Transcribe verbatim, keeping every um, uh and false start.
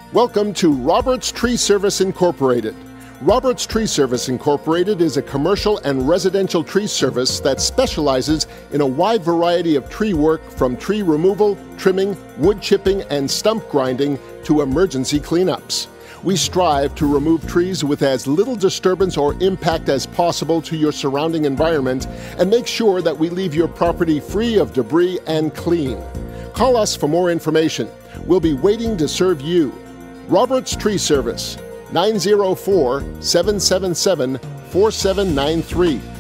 Welcome to Roberts Tree Service Incorporated. Roberts Tree Service Incorporated is a commercial and residential tree service that specializes in a wide variety of tree work, from tree removal, trimming, wood chipping, and stump grinding to emergency cleanups. We strive to remove trees with as little disturbance or impact as possible to your surrounding environment and make sure that we leave your property free of debris and clean. Call us for more information. We'll be waiting to serve you. Roberts Tree Service, nine oh four, seven seven seven, four seven nine three.